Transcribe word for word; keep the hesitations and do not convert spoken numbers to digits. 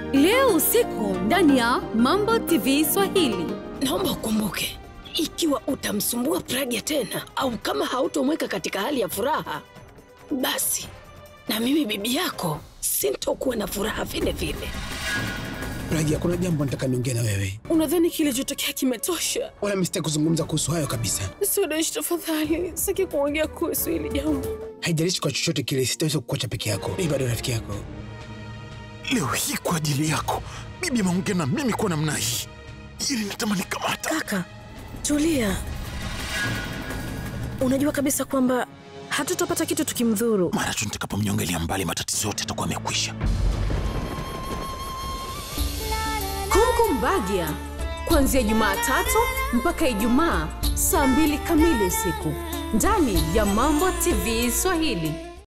leo usiku ndani ya Mambo T V Swahili. Naomba ukumbuke, ikiwa utamsumbua Pragya tena au kama hautomweka katika hali ya furaha, basi na mimi bibi yako sintokuwa na furaha vile vile. Pragya, kuna jambo nataka niongee na wewe. Unadhani kilichotokea kimetosha? Wala msitaki kuzungumza kuhusu hayo kabisa. Sudesh, tafadhali, sitaki kuongea kuhusu hili jambo. Haijalishi kwa chochote kile, sitaweza kukuacha peke yako. Mimi bado rafiki yako. Leo hii kwa ajili yako, bibi ameongea na mimi kwa namna hii. Ili natamani kamata. Kaka, tulia. Unajua kabisa kwamba hatutapata kitu tukimdhuru. Mara tu nitakapomnyongelea mbali, matatizo yote yatakuwa yamekwisha. Kumkum Bhagya, kuanzia Jumatatu mpaka Ijumaa saa mbili kamili usiku ndani ya Mambo T V Swahili.